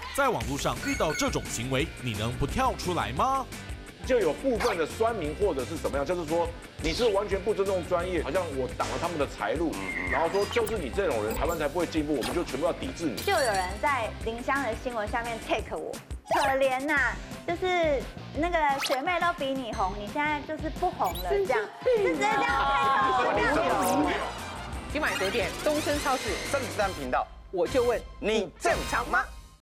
在网络上遇到这种行为，你能不跳出来吗？ 就有部分的酸民或者是怎么样，就是说你是完全不尊重专业，好像我挡了他们的财路，然后说就是你这种人，台湾才不会进步，我们就全部要抵制你。 就有人在林湘的新闻下面 take 我，可怜呐，就是那个学妹都比你红，你现在就是不红了，这样就直接这样 take 我。 今晚9点，东森超市 33频道， 我就问你正常吗？